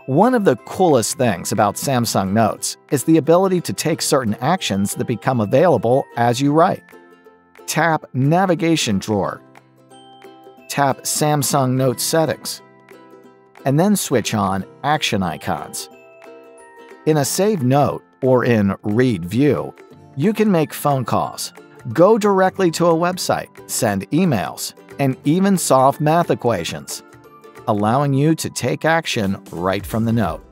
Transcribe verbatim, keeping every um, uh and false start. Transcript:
One of the coolest things about Samsung Notes is the ability to take certain actions that become available as you write. Tap Navigation Drawer. Tap Samsung Notes Settings. And then switch on Action Icons. In a Save Note or in Read View, you can make phone calls, go directly to a website, send emails, and even solve math equations, allowing you to take action right from the note.